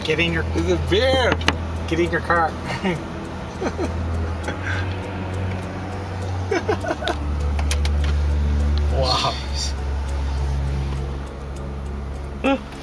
Get in your. It's a bear. Get in your car. Wow.